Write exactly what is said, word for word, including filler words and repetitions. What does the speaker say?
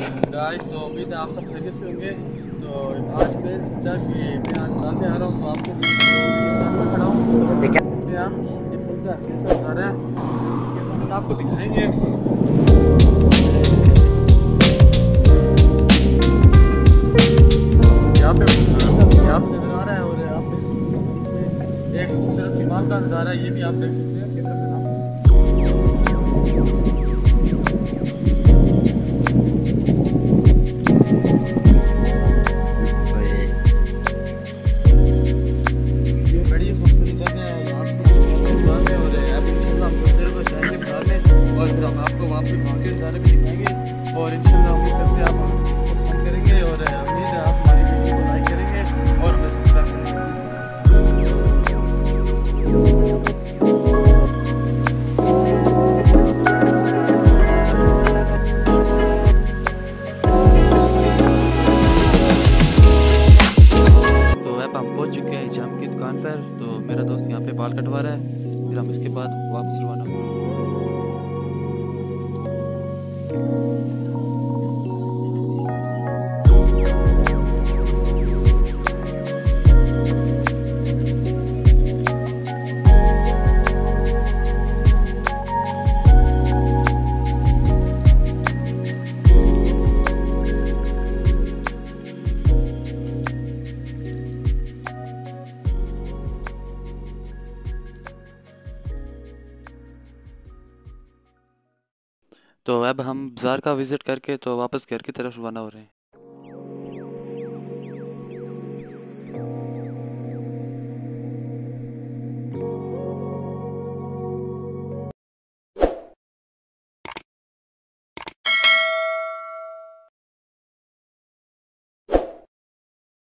Guys, तो उम्मीद है आप सब खैरियत से होंगे। तो आज मैं सोचा कि मैं आज जानने आ रहा हूँ, तो आपको भी मैं खड़ा हूँ तो ठीक देख है। सकते हैं आप। ये पुल का शीशा नज़ारा है, ये पुल आपको दिखाएंगे। यहाँ पे खूबसूरत सा यहाँ पे नज़र आ रहा है, और यहाँ पे एक खूबसूरत सी बाग का नज़ारा है, ये भी आप देख सकते हैं कैमरा मैन आपको। ये बड़ी खूबसूरत जगह है, यहाँ से जाते हैं और अब इंशाल्लाह हम थोड़ी देर में जाएंगे बिठाने, और फिर हम आपको वहाँ पे वहाँ के नज़ारे भी दिखाएंगे। और इंशाल्लाह उम्मीद करते हैं आप हमारी इसको पसंद करेंगे, और उम्मीद है आप हमारी वीडियो को लाइक करेंगे और हमें सब्सक्राइब करेंगे। तो अब हम पहुंच चुके हैं जाम की दुकान पर। तो मेरा दोस्त यहाँ पे बाल कटवा रहा है, फिर हम इसके बाद वापस रवाना होंगे। तो अब हम बाज़ार का विज़िट करके तो वापस घर की तरफ रवाना हो रहे हैं।